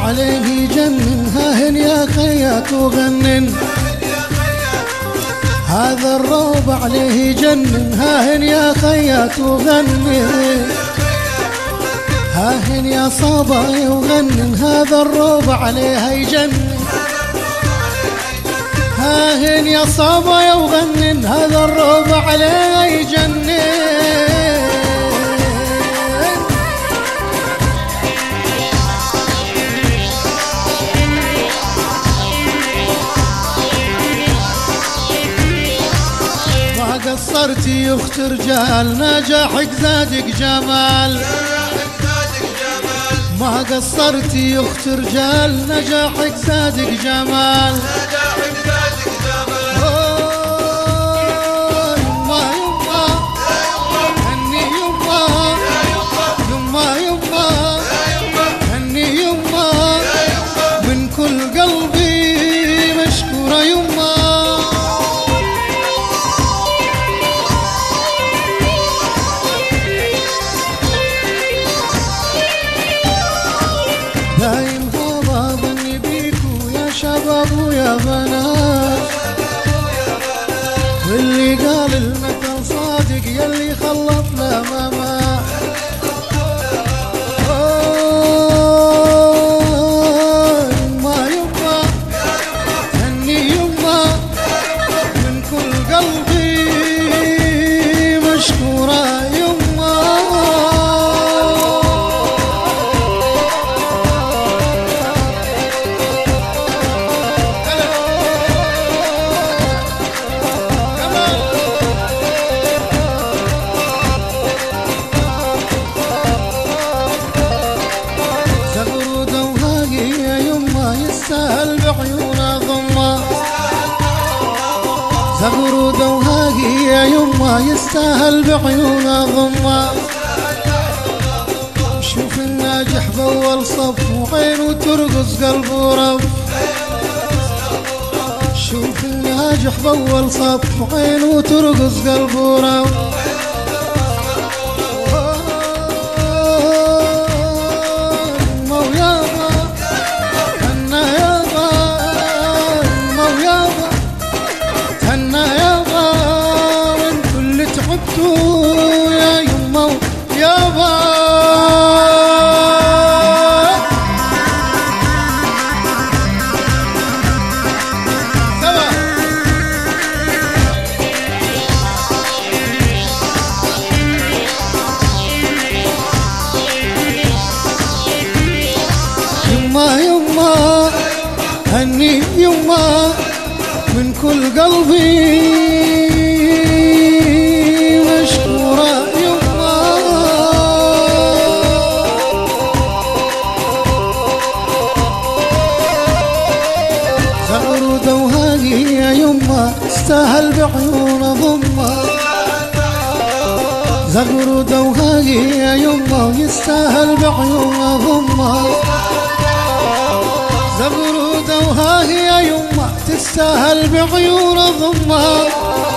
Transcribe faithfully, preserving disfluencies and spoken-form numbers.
عليه يجنن، هاهن يا خيات وغنن. هذا الروب عليه يجنن، هاهن يا خيات وغنن. هاهن يا صبايا وغنن، هذا الروب عليها يجنن. هاهن يا صبايا وغنن، هذا الروب عليها يجنن. قصرتي يا اخت رجال، نجاحك زادك جمال. ما قصرتي يا اخت رجال، نجاحك زادك جمال. يما يما هني يما، يما يما هني يما، من كل قلبي مشكورة يما. دايم هذا ظني بيكو يا شباب ويا بنات، واللي قال المثل صادق يلي خلطنا ما مات. يما يما هني يما، من كل قلبي مشكورة يما. يستاهل بعيونه ضمه، زغرودة وهاقي يا يما يستاهل بعيونه ضمه. شوف الناجح بأول صف وعينه ترقص قلبه رف. شوف الناجح بأول صف وعينه ترقص قلبه رف. يا يما ويابا سوا. يما يما هني يما، من كل قلبي زغرودة وهاقي يا يما تستاهل بعيونه ضمه. زغرودة وهاقي يا يما ويستاهل بعيونه ضمه. زغرودة وهاقي يا يما تستاهل بعيونه ضمه.